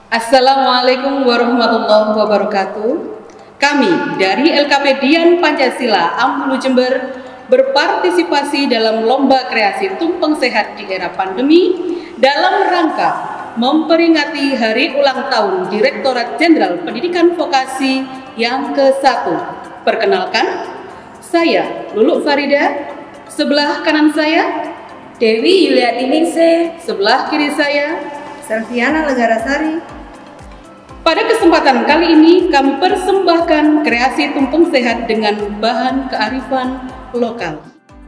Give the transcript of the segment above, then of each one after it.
Assalamualaikum warahmatullahi wabarakatuh. Kami dari LKP Dian Pancasila Ambulu Jember berpartisipasi dalam lomba kreasi tumpeng sehat di era pandemi dalam rangka memperingati hari ulang tahun Direktorat Jenderal Pendidikan Vokasi yang ke-1. Perkenalkan, saya Lulu Farida, sebelah kanan saya Dewi Yuliati Ningsih, sebelah kiri saya Selviana Legarasari. Pada kesempatan kali ini kami persembahkan kreasi tumpeng sehat dengan bahan kearifan lokal.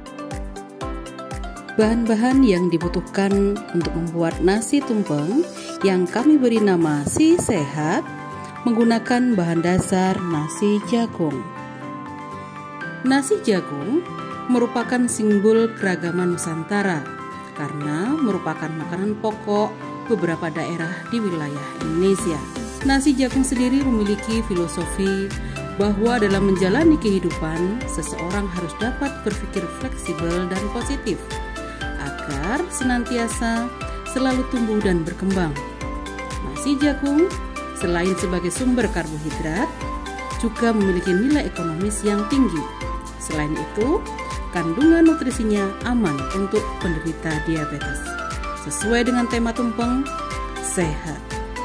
Bahan-bahan yang dibutuhkan untuk membuat nasi tumpeng yang kami beri nama Si Sehat menggunakan bahan dasar nasi jagung. Nasi jagung merupakan simbol keragaman Nusantara karena merupakan makanan pokok beberapa daerah di wilayah Indonesia. Nasi jagung sendiri memiliki filosofi bahwa dalam menjalani kehidupan, seseorang harus dapat berpikir fleksibel dan positif agar senantiasa selalu tumbuh dan berkembang. Nasi jagung selain sebagai sumber karbohidrat, juga memiliki nilai ekonomis yang tinggi. Selain itu, kandungan nutrisinya aman untuk penderita diabetes. Sesuai dengan tema tumpeng, sehat.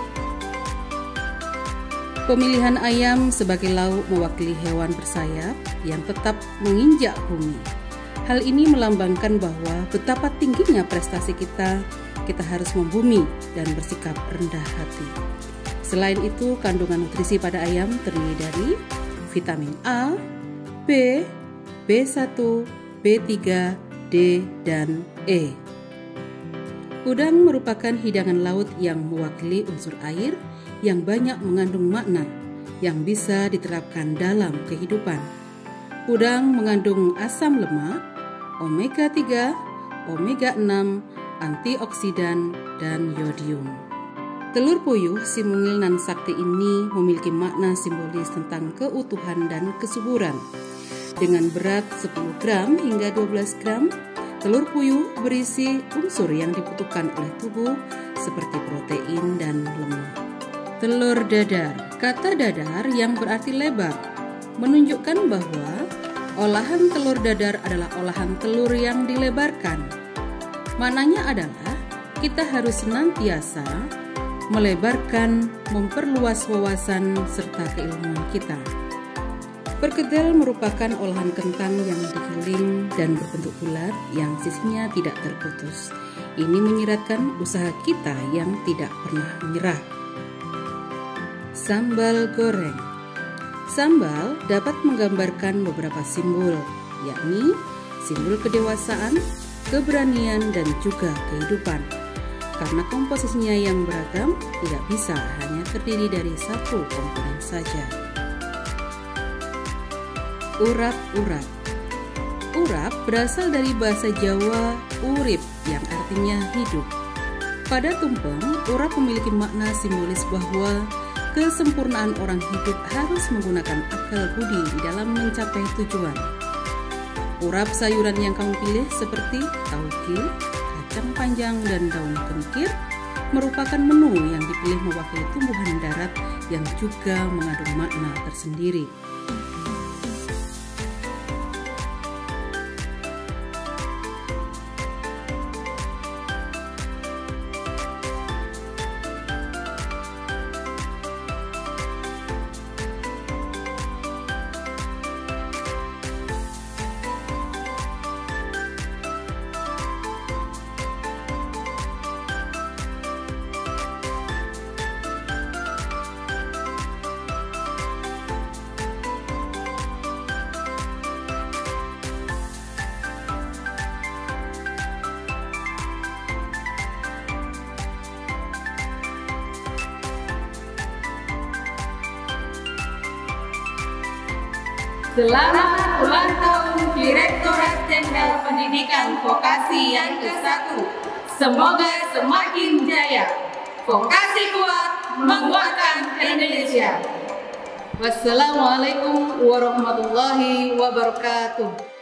Pemilihan ayam sebagai lauk mewakili hewan bersayap yang tetap menginjak bumi. Hal ini melambangkan bahwa betapa tingginya prestasi kita harus membumi dan bersikap rendah hati. Selain itu, kandungan nutrisi pada ayam terdiri dari vitamin A, B, B1, B3, D, dan E. Udang merupakan hidangan laut yang mewakili unsur air yang banyak mengandung makna yang bisa diterapkan dalam kehidupan. Udang mengandung asam lemak, omega 3, omega 6, antioksidan, dan yodium. Telur puyuh si mungil nan sakti ini memiliki makna simbolis tentang keutuhan dan kesuburan. Dengan berat 10 gram hingga 12 gram, telur puyuh berisi unsur yang dibutuhkan oleh tubuh seperti protein dan lemak. Telur dadar. Kata dadar yang berarti lebar menunjukkan bahwa olahan telur dadar adalah olahan telur yang dilebarkan. Maknanya adalah kita harus senantiasa melebarkan, memperluas wawasan serta keilmuan kita. Perkedel merupakan olahan kentang yang digiling dan berbentuk bulat yang sisinya tidak terputus. Ini menyiratkan usaha kita yang tidak pernah menyerah. Sambal goreng. Sambal dapat menggambarkan beberapa simbol, yakni simbol kedewasaan, keberanian, dan juga kehidupan. Karena komposisinya yang beragam, tidak bisa hanya terdiri dari satu komponen saja. Urap-urap. Urap berasal dari bahasa Jawa urip yang artinya hidup. Pada tumpeng, urap memiliki makna simbolis bahwa kesempurnaan orang hidup harus menggunakan akal budi di dalam mencapai tujuan. Urap sayuran yang kamu pilih seperti tauge, kacang panjang, dan daun kenikir merupakan menu yang dipilih mewakili tumbuhan darat yang juga mengandung makna tersendiri. Selamat ulang tahun Direktorat Jenderal Pendidikan Vokasi yang ke-1. Semoga semakin jaya. Vokasi kuat menguatkan Indonesia. Wassalamualaikum warahmatullahi wabarakatuh.